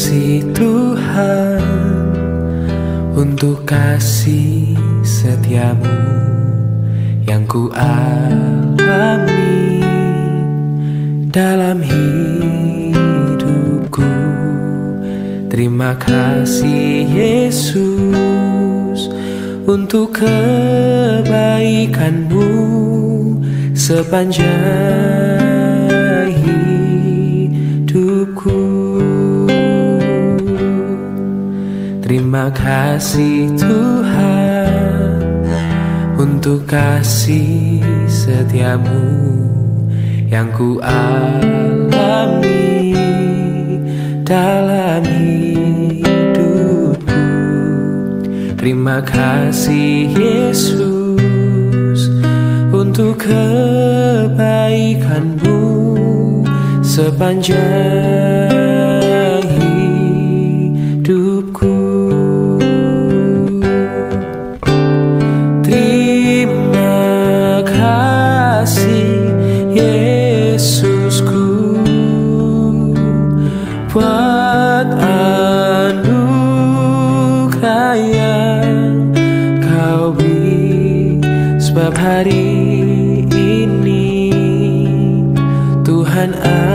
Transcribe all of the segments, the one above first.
kasih Tuhan, untuk kasih setiamu yang ku alami dalam hidupku. Terima kasih Yesus untuk kebaikanmu sepanjang hidupku. Terima kasih Tuhan untuk kasih setiamu yang ku alami dalam hidupku. Terima kasih Yesus untuk kebaikanmu sepanjang hidupku. Terima kasih Yesusku buat anugerah yang kau beri, sebab hari ini Tuhan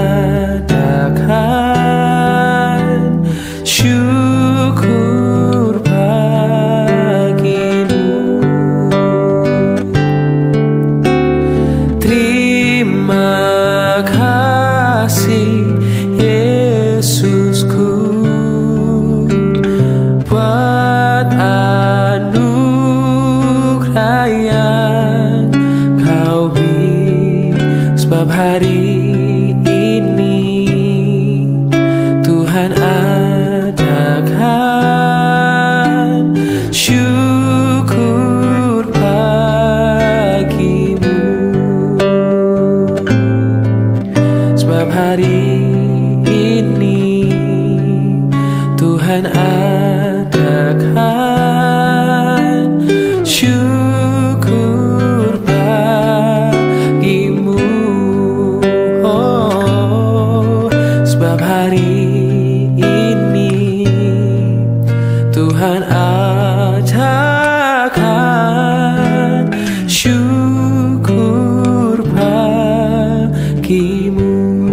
adakan syukur bagimu. Terima kasih Yesusku buat anugerah yang kau beri, sebab hari ini Tuhan adakan syukur bagimu. Sebab hari ini Tuhan adakan syukur bagimu. Oh, sebab hari ini Tuhan adakan syukur bagimu.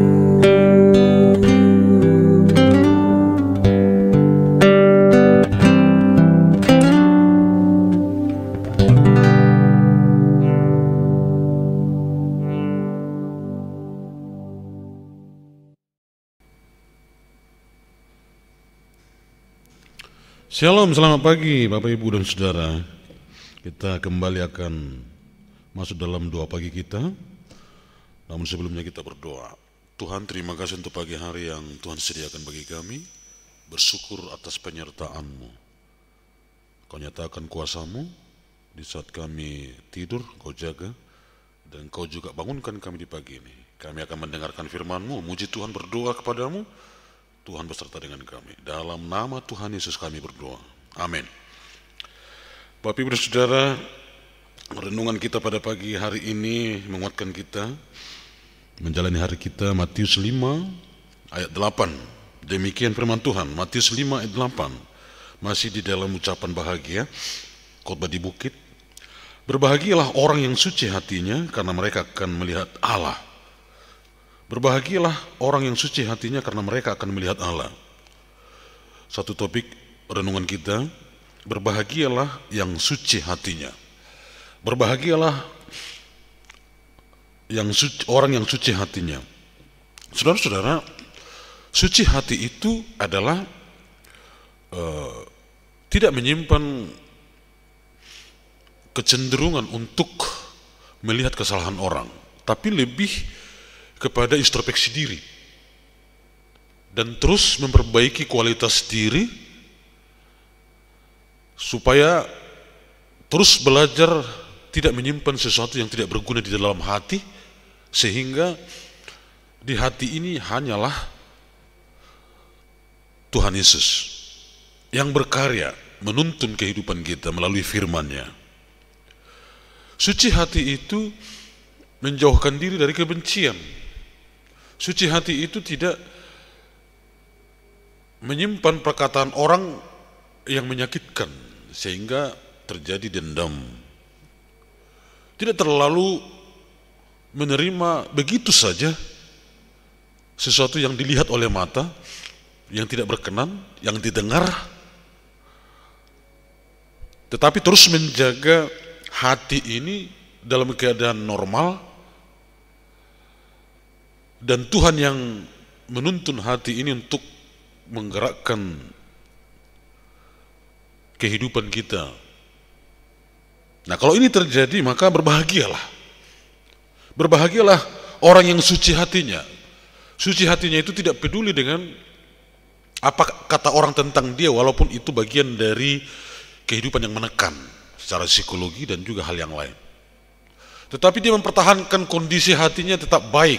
Shalom, selamat pagi Bapak Ibu dan Saudara. Kita kembali akan masuk dalam doa pagi kita. Namun sebelumnya kita berdoa. Tuhan, terima kasih untuk pagi hari yang Tuhan sediakan bagi kami. Bersyukur atas penyertaan-Mu. Kau nyatakan kuasa-Mu di saat kami tidur, Kau jaga, dan Kau juga bangunkan kami di pagi ini. Kami akan mendengarkan firman-Mu, muji Tuhan, berdoa kepadamu. Tuhan beserta dengan kami. Dalam nama Tuhan Yesus kami berdoa. Amin. Bapak Ibu dan Saudara, renungan kita pada pagi hari ini menguatkan kita menjalani hari kita. Matius 5 ayat 8. Demikian firman Tuhan. Matius 5 ayat 8. Masih di dalam ucapan bahagia, khotbah di bukit. Berbahagialah orang yang suci hatinya, karena mereka akan melihat Allah. Berbahagialah orang yang suci hatinya, karena mereka akan melihat Allah. Satu topik renungan kita, berbahagialah yang suci hatinya. Berbahagialah orang yang suci hatinya. Saudara-saudara, suci hati itu adalah tidak menyimpan kecenderungan untuk melihat kesalahan orang, tapi lebih kepada introspeksi diri dan terus memperbaiki kualitas diri supaya terus belajar tidak menyimpan sesuatu yang tidak berguna di dalam hati, sehingga di hati ini hanyalah Tuhan Yesus yang berkarya menuntun kehidupan kita melalui firman-Nya. Suci hati itu menjauhkan diri dari kebencian. Suci hati itu tidak menyimpan perkataan orang yang menyakitkan sehingga terjadi dendam. Tidak terlalu menerima begitu saja sesuatu yang dilihat oleh mata, yang tidak berkenan, yang didengar, tetapi terus menjaga hati ini dalam keadaan normal, dan Tuhan yang menuntun hati ini untuk menggerakkan kehidupan kita. Nah, kalau ini terjadi, maka berbahagialah. Berbahagialah orang yang suci hatinya. Suci hatinya itu tidak peduli dengan apa kata orang tentang dia, walaupun itu bagian dari kehidupan yang menekan secara psikologi dan juga hal yang lain. Tetapi dia mempertahankan kondisi hatinya tetap baik.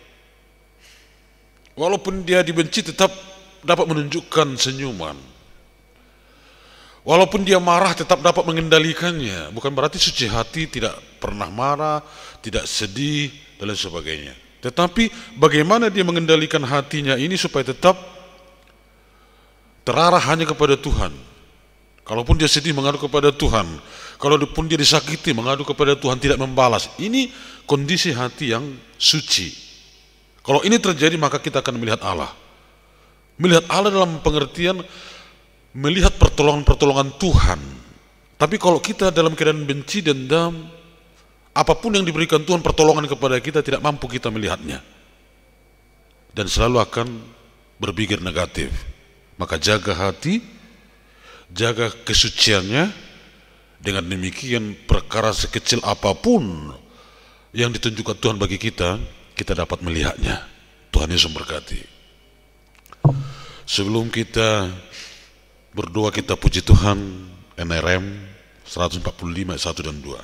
Walaupun dia dibenci, tetap dapat menunjukkan senyuman. Walaupun dia marah, tetap dapat mengendalikannya. Bukan berarti suci hati tidak pernah marah, tidak sedih, dan lain sebagainya. Tetapi bagaimana dia mengendalikan hatinya ini supaya tetap terarah hanya kepada Tuhan. Kalaupun dia sedih, mengadu kepada Tuhan. Kalaupun dia disakiti, mengadu kepada Tuhan, tidak membalas. Ini kondisi hati yang suci. Kalau ini terjadi, maka kita akan melihat Allah. Melihat Allah dalam pengertian melihat pertolongan-pertolongan Tuhan. Tapi kalau kita dalam keadaan benci, dendam, apapun yang diberikan Tuhan pertolongan kepada kita, tidak mampu kita melihatnya. Dan selalu akan berpikir negatif. Maka jaga hati, jaga kesuciannya. Dengan demikian perkara sekecil apapun yang ditunjukkan Tuhan bagi kita, kita dapat melihatnya. Tuhan Yesus memberkati. Sebelum kita berdoa, kita puji Tuhan. NRM 145 ayat 1 dan 2.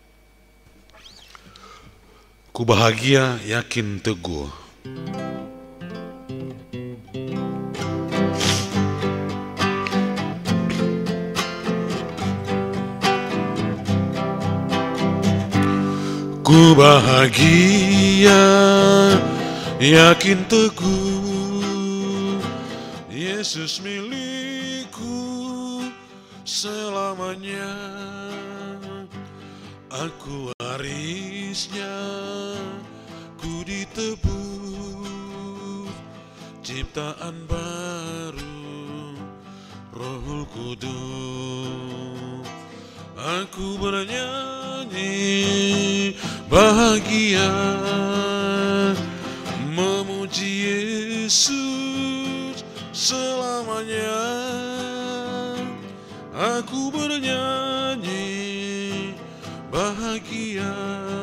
Ku bahagia, yakin, teguh. Ku bahagia, yakin, teguh. Yesus milikku selamanya. Aku warisnya, ku ditebus, ciptaan baru, Rohul Kudus. Aku bernyanyi bahagia, memuji Yesus selamanya. Aku bernyanyi bahagia,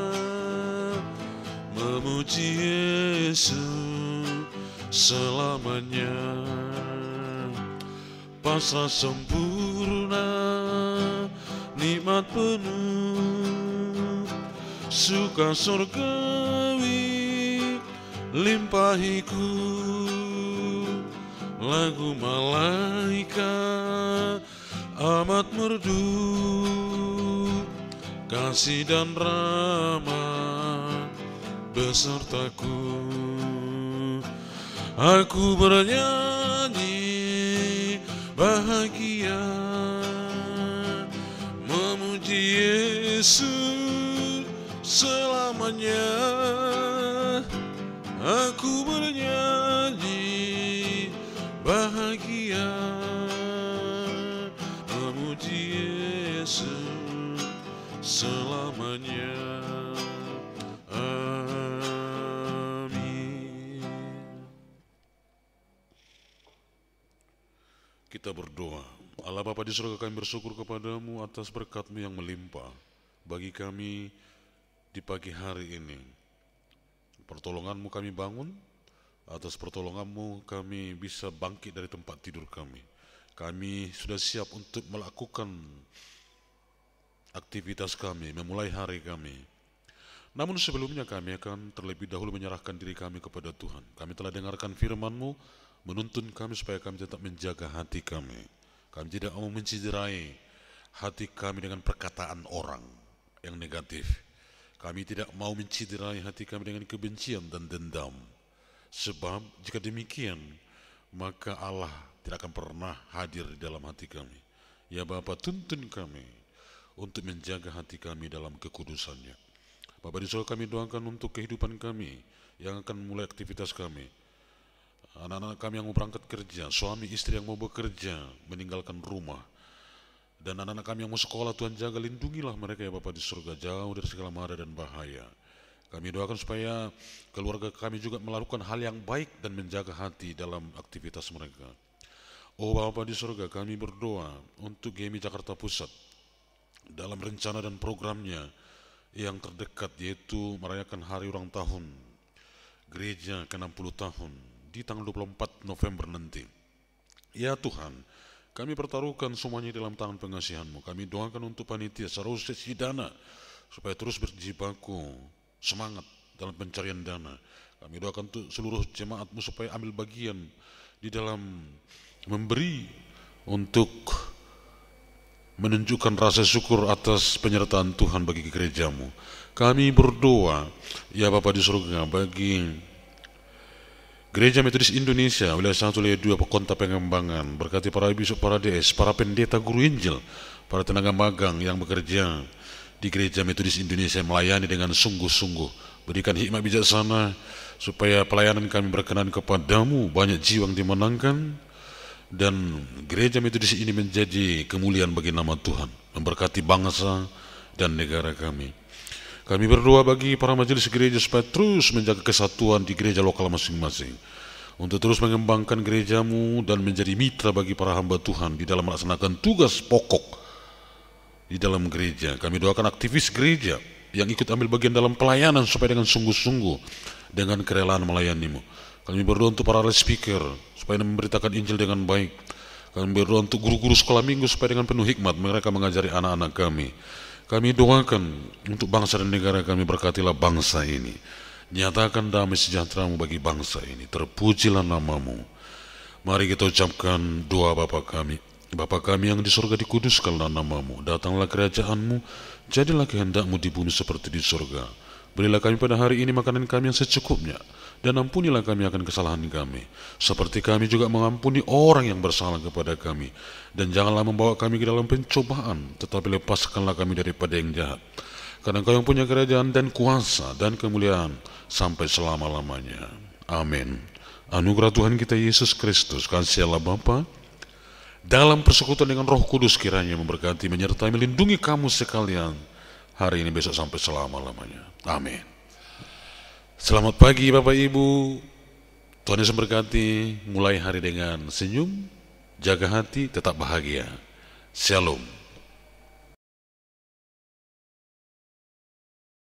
memuji Yesus selamanya. Pasrah sempurna, nikmat penuh, suka surgawi limpahiku. Lagu malaikat amat merdu, kasih dan rahmat besertaku. Aku bernyanyi bahagia, memuji Yesus selamanya. Aku bernyanyi bahagia, memuji Yesus selamanya. Amin. Kita berdoa. Allah Bapa di surga, kami bersyukur kepadamu atas berkat-Mu yang melimpah bagi kami di pagi hari ini. Pertolongan-Mu kami bangun, atas pertolongan-Mu kami bisa bangkit dari tempat tidur kami. Kami sudah siap untuk melakukan aktivitas kami, memulai hari kami. Namun sebelumnya kami akan terlebih dahulu menyerahkan diri kami kepada Tuhan. Kami telah dengarkan firman-Mu, menuntun kami supaya kami tetap menjaga hati kami. Kami tidak mau menciderai hati kami dengan perkataan orang yang negatif. Kami tidak mau menciderai hati kami dengan kebencian dan dendam. Sebab jika demikian, maka Allah tidak akan pernah hadir di dalam hati kami. Ya Bapa, tuntun kami untuk menjaga hati kami dalam kekudusannya. Bapa di surga, kami doakan untuk kehidupan kami yang akan mulai aktivitas kami. Anak-anak kami yang mau berangkat kerja, suami istri yang mau bekerja, meninggalkan rumah. Dan anak-anak kami yang mau sekolah, Tuhan jaga, lindungilah mereka ya Bapa di surga, jauh dari segala mara dan bahaya. Kami doakan supaya keluarga kami juga melakukan hal yang baik dan menjaga hati dalam aktivitas mereka. Oh Bapa di surga, kami berdoa untuk GMI Jakarta Pusat dalam rencana dan programnya yang terdekat, yaitu merayakan hari ulang tahun gereja ke-60 tahun di tanggal 24 November nanti. Ya Tuhan, kami pertaruhkan semuanya dalam tangan pengasihan-Mu. Kami doakan untuk panitia secara sesi dana supaya terus berjibaku semangat dalam pencarian dana. Kami doakan untuk seluruh jemaat-Mu supaya ambil bagian di dalam memberi untuk menunjukkan rasa syukur atas penyertaan Tuhan bagi gereja-Mu. Kami berdoa ya Bapa di surga bagi Gereja Metodis Indonesia wilayah 1 wilayah 2 Kota Pengembangan. Berkati para biskop, para DS, para pendeta, guru Injil, para tenaga magang yang bekerja di Gereja Metodis Indonesia, melayani dengan sungguh-sungguh. Berikan hikmat bijaksana supaya pelayanan kami berkenan kepadamu, banyak jiwa yang dimenangkan, dan Gereja Metodis ini menjadi kemuliaan bagi nama Tuhan, memberkati bangsa dan negara kami. Kami berdoa bagi para majelis gereja supaya terus menjaga kesatuan di gereja lokal masing-masing, untuk terus mengembangkan gereja-Mu dan menjadi mitra bagi para hamba Tuhan di dalam melaksanakan tugas pokok di dalam gereja. Kami doakan aktivis gereja yang ikut ambil bagian dalam pelayanan supaya dengan sungguh-sungguh, dengan kerelaan melayani-Mu. Kami berdoa untuk para speaker supaya memberitakan Injil dengan baik. Kami berdoa untuk guru-guru sekolah minggu supaya dengan penuh hikmat mereka mengajari anak-anak kami. Kami doakan untuk bangsa dan negara kami, berkatilah bangsa ini. Nyatakan damai sejahtera-Mu bagi bangsa ini. Terpujilah nama-Mu. Mari kita ucapkan doa Bapa kami. Bapa kami yang di surga, dikuduskanlah nama-Mu. Datanglah kerajaan-Mu, jadilah kehendak-Mu di bumi seperti di surga. Berilah kami pada hari ini makanan kami yang secukupnya, dan ampunilah kami akan kesalahan kami, seperti kami juga mengampuni orang yang bersalah kepada kami. Dan janganlah membawa kami ke dalam pencobaan, tetapi lepaskanlah kami daripada yang jahat. Karena Engkau yang punya kerajaan dan kuasa dan kemuliaan sampai selama-lamanya. Amin. Anugerah Tuhan kita Yesus Kristus, kasih Allah Bapa, dalam persekutuan dengan Roh Kudus kiranya memberkati, menyertai, melindungi kamu sekalian hari ini, besok sampai selama-lamanya. Amin. Selamat pagi Bapak Ibu. Tuhan Yesus memberkati. Mulai hari dengan senyum, jaga hati, tetap bahagia. Shalom.